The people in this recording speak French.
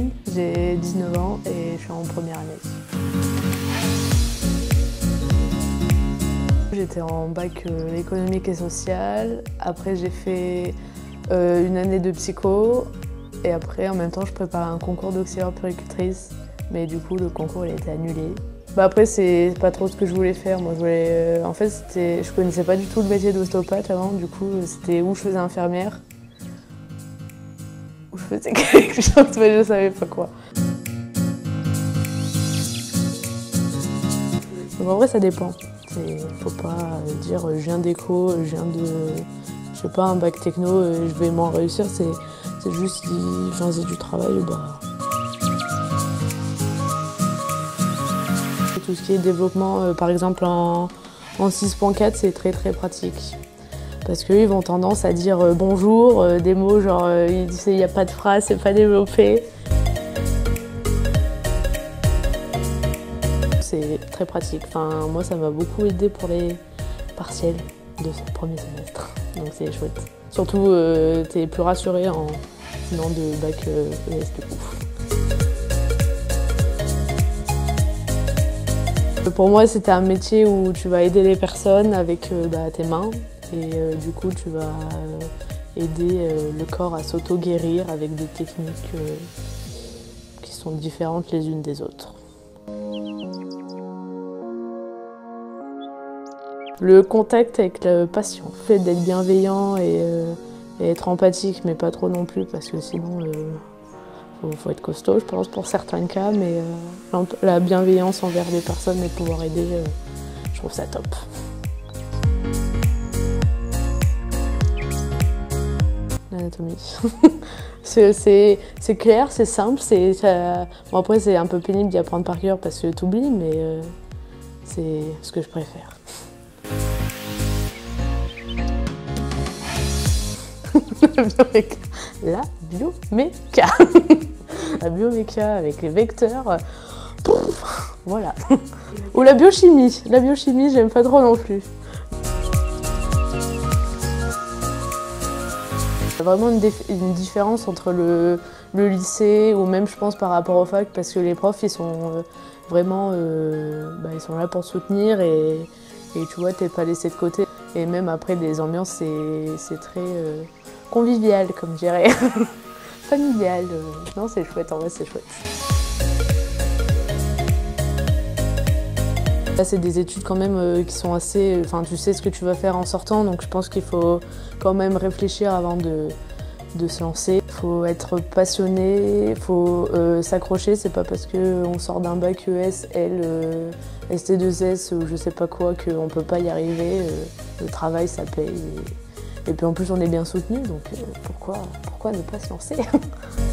Pauline, j'ai 19 ans et je suis en première année. J'étais en bac économique et social, après j'ai fait une année de psycho et après en même temps je préparais un concours d'auxiliaire puéricultrice, mais du coup le concours il a été annulé. Après c'est pas trop ce que je voulais faire, moi en fait je connaissais pas du tout le métier d'ostéopathe avant, du coup c'était où je faisais infirmière, où je faisais quelque chose mais je savais pas quoi. Donc en vrai ça dépend. Faut pas dire je viens d'éco, je viens de, je sais pas, un bac techno, je vais moins réussir, c'est juste si je faisais du travail, bah. Tout ce qui est développement, par exemple en 6.4, c'est très pratique. Parce qu'eux, ils vont tendance à dire bonjour, des mots genre il n'y a pas de phrase, c'est pas développé. C'est très pratique. Enfin, moi, ça m'a beaucoup aidé pour les partiels de ce premier semestre. Donc c'est chouette. Surtout, t'es plus rassuré en venant de bac ES du coup. Pour moi, c'était un métier où tu vas aider les personnes avec tes mains. Et du coup, tu vas aider le corps à s'auto-guérir avec des techniques qui sont différentes les unes des autres. Le contact avec le patient, le fait d'être bienveillant et être empathique, mais pas trop non plus, parce que sinon, faut être costaud, je pense, pour certains cas, mais la bienveillance envers les personnes et pouvoir aider, je trouve ça top. L'anatomie. C'est clair, c'est simple, bon, après c'est un peu pénible d'y apprendre par cœur parce que t'oublies, mais c'est ce que je préfère. La bioméca. La bioméca avec les vecteurs, voilà. Ou la biochimie. La biochimie, j'aime pas trop non plus. Il y a vraiment une différence entre le lycée ou même je pense par rapport au fac parce que les profs ils sont vraiment ils sont là pour te soutenir et tu vois t'es pas laissé de côté. Et même après des ambiances c'est très convivial comme je dirais. Familial. Non c'est chouette, en vrai c'est chouette. Là, c'est des études quand même qui sont assez... Enfin, tu sais ce que tu vas faire en sortant, donc je pense qu'il faut quand même réfléchir avant de se lancer. Il faut être passionné, il faut s'accrocher. C'est pas parce qu'on sort d'un bac ES, ST2S ou je sais pas quoi qu'on peut pas y arriver. Le travail, ça paye. Et puis en plus, on est bien soutenu, donc pourquoi ne pas se lancer?